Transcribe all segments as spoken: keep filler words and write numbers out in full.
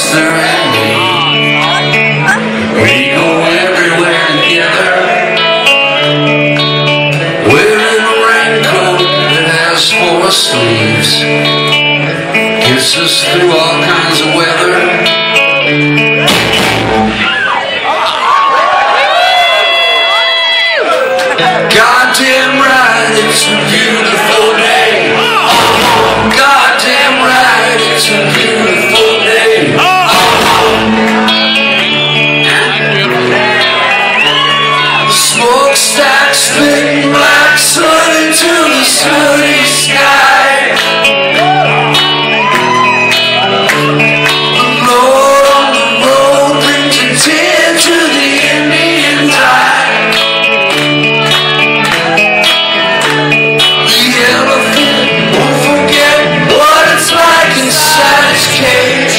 sister and me. We go everywhere together, wearing a raincoat that has four sleeves, gets us through all kinds of weather. Goddamn right, it's a beautiful day. Goddamn right, it's a beautiful day. Smokestacks spitting black sun into the sunny sky. The Lord on the road brings a tear to the Indian tide. The elephant won't forget what it's like inside its cage.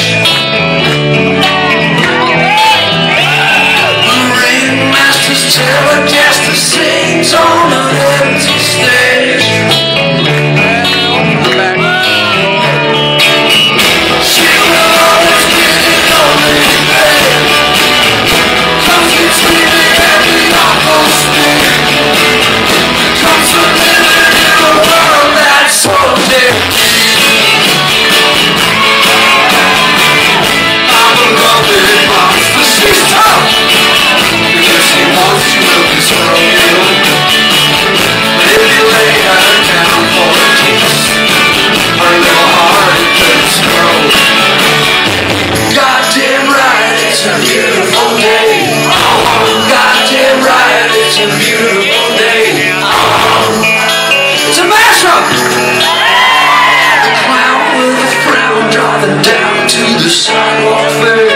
The ringmaster's telecaster sings on an empty stage. She will always be the only man. Comes from sleeping at the uncle's feet. Comes from living in a world that's so dead. I'm a lovely monster, she's tough, because she wants to look as Romeo. But if you lay her down for a kiss, her little heart it could explode. Goddamn right, it's a beautiful day. Goddamn right, it's a beautiful day. It's a mashup. The clown with a frown dropping down to the sidewalk fair.